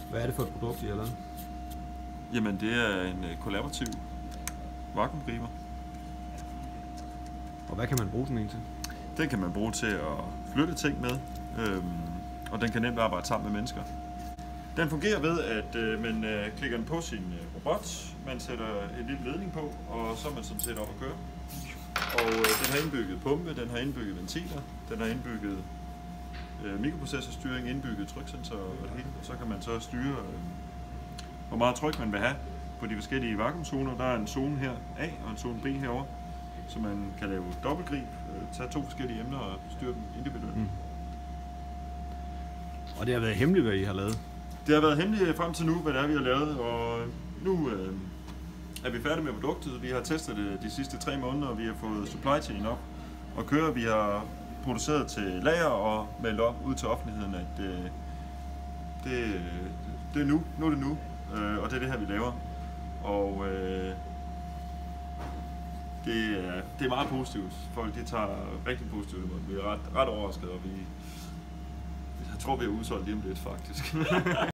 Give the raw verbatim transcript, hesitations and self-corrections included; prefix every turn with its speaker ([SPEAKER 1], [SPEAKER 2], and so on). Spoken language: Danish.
[SPEAKER 1] Hvad er det for et produkt, I har lavet?
[SPEAKER 2] Jamen, det er en kollaborativ vakuumgriber.
[SPEAKER 1] Og hvad kan man bruge sådan en til?
[SPEAKER 2] Den kan man bruge til at flytte ting med, øhm, og den kan nemt arbejde sammen med mennesker. Den fungerer ved, at øh, man øh, klikker den på sin øh, robot, man sætter en lille ledning på, og så er man sådan set op at køre. Og øh, den har indbygget pumpe, den har indbygget ventiler, den har indbygget øh, mikroprocessorstyring, indbygget tryksensor og det hele. Og så kan man så styre, øh, hvor meget tryk man vil have på de forskellige vakuumzoner. Der er en zone her A og en zone B herovre, så man kan lave dobbeltgrib, øh, tage to forskellige emner og styre dem individuelt. Mm.
[SPEAKER 1] Og det har været hemmeligt, hvad I har lavet?
[SPEAKER 2] Det har været hemmeligt frem til nu, hvad det er, vi har lavet, og nu øh, er vi færdige med produktet. Vi har testet det de sidste tre måneder, og vi har fået supply chain op og køre. Vi har produceret til lager og meldt op ud til offentligheden, at øh, det, det er nu, nu er det nu, øh, og det er det her, vi laver. Og øh, det, er, det er meget positivt. Folk de tager rigtig positivt imod. Vi er ret, ret overrasket, og vi, jeg tror, vi er udsolgt lige om lidt, faktisk.